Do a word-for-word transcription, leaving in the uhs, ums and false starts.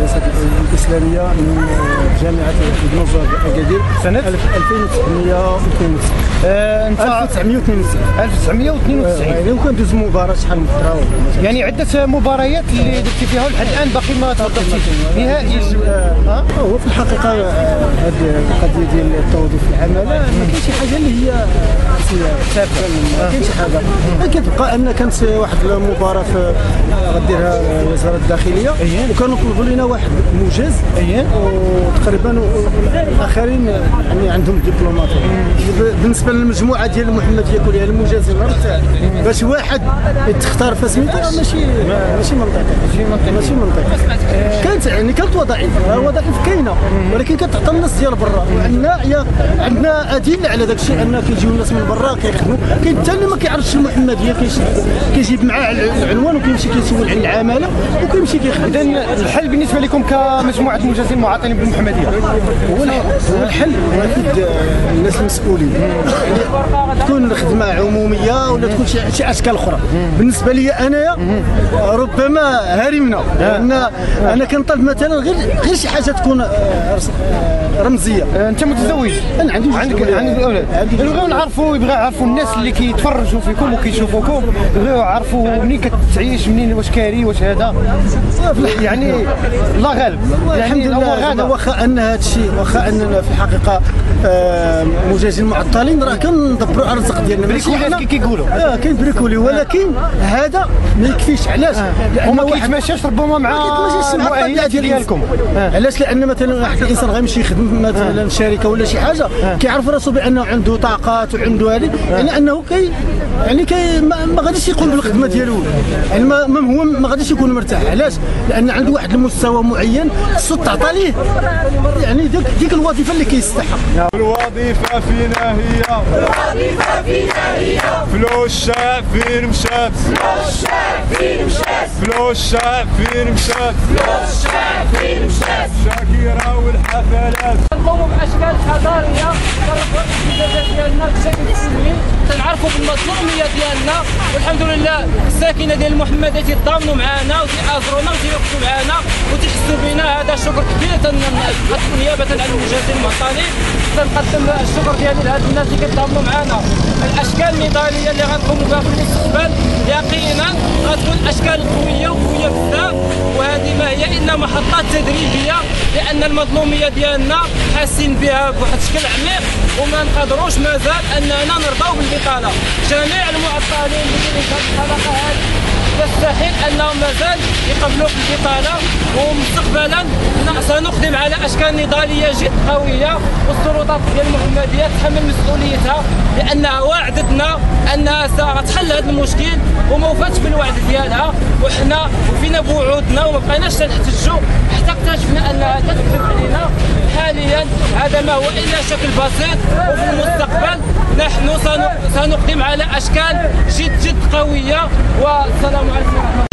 الدراسات الاسلاميه من جامعه ابن زهر اكادير سنه ألف وتسعمائة واثنين وتسعين. آه انت ألف وتسعمائة واثنين وتسعين ألف وتسعمائة واثنين وتسعين. يعني وكان دوز مباراه شحال من فتره يعني عده مباريات اللي درتي فيها ولحد الان باقي ما تفضلتيش نهائيا. آه هو في الحقيقه هذه القضيه ديال التوظيف في العماله ما كاينش شي حاجه اللي هي ثابته، ما كاينش حاجه. كتبقى ان كانت واحد المباراه غديرها وزاره الداخليه وكانوا طلبوا لنا واحد موجز وتقريبا الاخرين يعني عندهم دبلومات. بالنسبه للمجموعه ديال المحمديه كلها المجازين باش واحد يتختار في سميتو ماشي ماشي منطقي ماشي منطقي ماشي منطقي. كانت يعني كانت وظائف وظائف كاينه ولكن كتعطى الناس ديال برا وعندنا عندنا ادله على داك الشيء ان كيجيو الناس من برا كيخدموا. كاين حتى اللي ما كيعرفش المحمديه كيجيب معاه العنوان وكيمشي كيسول على العماله وكيمشي كيخدم. اذا الحل بالنسبه لكم كمجموعه مجازين معاطين بالمحمديه هو هو الحل اكيد الناس المسؤولين تكون الخدمه عموميه ولا تكون شي شي اشكال اخرى. بالنسبه لي انايا ربما هرمنا لان انا كنطلب مثلا غير غير شي حاجه تكون رمزيه. انت متزوج؟ انا عندي عندك عندك اولاد. نبغيو نعرفوا يبغى يعرفوا الناس اللي كيتفرجوا فيكم وكيشوفوكم يبغيو يعرفوا منين كتعيش منين واش كاري واش هذا يعني الله غالب. يعني الحمد لله واخا ان هذا الشيء واخا اننا في الحقيقه آه مجازين معطلين راه كندبروا على الرزق ديالنا ماشي حنا كي كيقولوا اه كاين بريكولي ولكن هذا ما يكفيش. علاش؟ لانه ما كيتماشاش ربما مع المؤهلات ديالكم. علاش؟ لان مثلا واحد الانسان غيمشي يخدم مثلا شركه ولا شي حاجه كيعرف راسو بانه عنده طاقات وعنده هذه يعني انه كي يعني كي ما غاديش يقوم بالخدمه ديالو يعني ما هو ما غاديش يكون مرتاح. علاش؟ لان عنده واحد المستوى معين خصو تعطى ليه يعني ديك ديك الوظيفه اللي كيستحق. الوظيفه فينا هي الوظيفه فينا هي فلوس الشعب فين مشات فلوس الشعب فين مشات فلوس الشعب فين مشات فلوس الشعب فين مشات شاكيرة والحفلات كنقوموا باشكال حضاريه كنرفعوا الاحتجاجات ديالنا بشكل سلمي كنعرفوا بالمظلوميه ديالنا والحمد لله الساكنه ديال المحمديه تيتضامنوا معنا وتيعازرونا وتيوقفوا معنا وتيحسوا بنا. هذا شكر كبير تنقدم نيابه عن المجازين المعطلين تنقدم الشكر ديالي لهاد الناس اللي كيتضامنوا معنا. الاشكال النضاليه اللي غنقوموا بها في المستقبل يقينا غتكون اشكال قويه وقويه بزاف وهذه ما هي الا محطات تدريبيه لان المظلوميه ديالنا حاسين بها بواحد الشكل عميق وما نقدروش مازال اننا نرضاو بالبطاله. جميع المعطلين اللي في الحلقه هذه يستحيل انهم مازال يقبلوا في البطاله ومستقبلا سنقدم على اشكال نضاليه جد قويه والسلطات ديال المحمديه تحمل مسؤوليتها لانها وعدتنا انها ستحل هذا المشكل وما وفاتش بالوعد ديالها وحنا وفينا بوعودنا وما بقيناش نحتجوا حتى اكتشفنا انها تكذب علينا. حاليا هذا ما هو الا شكل بسيط وفي المستقبل نحن سنقدم على اشكال جد جد قويه. والسلام عليكم.